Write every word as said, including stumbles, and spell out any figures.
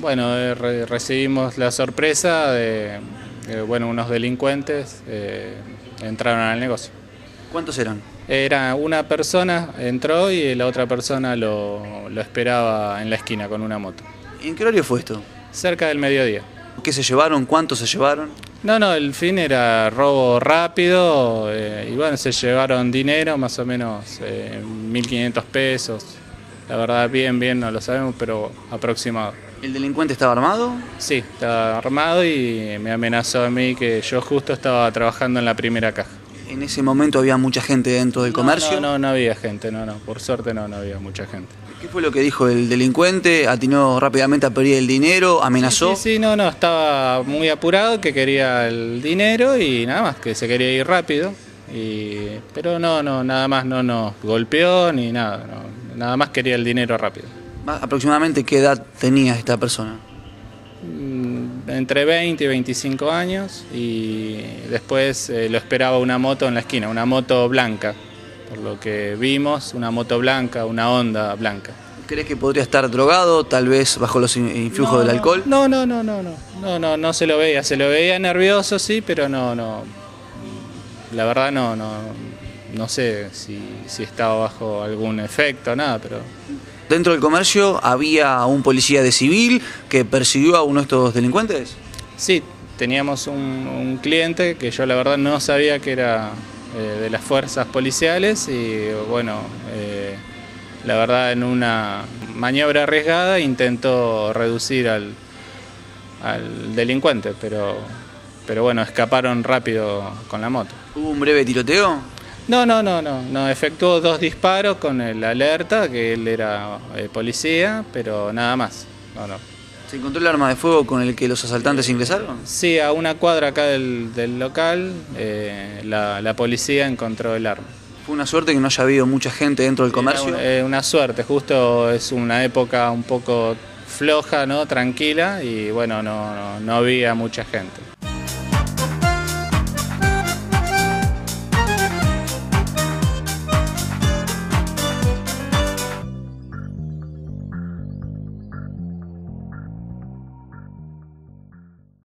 Bueno, eh, re recibimos la sorpresa de que bueno, unos delincuentes eh, entraron al negocio. ¿Cuántos eran? Era una persona, entró y la otra persona lo, lo esperaba en la esquina con una moto. ¿En qué horario fue esto? Cerca del mediodía. ¿Qué se llevaron? ¿Cuántos se llevaron? No, no, el fin era robo rápido eh, y bueno, se llevaron dinero, más o menos eh, mil quinientos pesos. La verdad, bien, bien, no lo sabemos, pero aproximado. ¿El delincuente estaba armado? Sí, estaba armado y me amenazó a mí que yo justo estaba trabajando en la primera caja. ¿En ese momento había mucha gente dentro del No, comercio? No, no, no había gente, no, no, por suerte no, no había mucha gente. ¿Qué fue lo que dijo el delincuente? ¿Atinó rápidamente a pedir el dinero? ¿Amenazó? Sí, sí, sí, no, no, estaba muy apurado, que quería el dinero y nada más, que se quería ir rápido. Y, pero no, no, nada más no nos golpeó ni nada, no, nada más quería el dinero rápido. ¿Aproximadamente qué edad tenía esta persona? Entre veinte y veinticinco años y después eh, lo esperaba una moto en la esquina, una moto blanca, por lo que vimos, una moto blanca, una Honda blanca. ¿Crees que podría estar drogado, tal vez bajo los influjos no, del alcohol? No, no, no, no, no, no, no, no se lo veía, se lo veía nervioso, sí, pero no, no, la verdad no, no, no sé si, si estaba bajo algún efecto, nada, pero... ¿Dentro del comercio había un policía de civil que persiguió a uno de estos delincuentes? Sí, teníamos un, un cliente que yo la verdad no sabía que era eh, de las fuerzas policiales y bueno, eh, la verdad en una maniobra arriesgada intentó reducir al, al delincuente, pero, pero bueno, escaparon rápido con la moto. ¿Hubo un breve tiroteo? No, no, no, no, no, efectuó dos disparos con el alerta, que él era eh, policía, pero nada más, no, no. ¿Se encontró el arma de fuego con el que los asaltantes ingresaron? Sí, a una cuadra acá del, del local, eh, la, la policía encontró el arma. ¿Fue una suerte que no haya habido mucha gente dentro del comercio? Una, eh, una suerte, justo es una época un poco floja, ¿no? Tranquila, y bueno, no, no, no había mucha gente.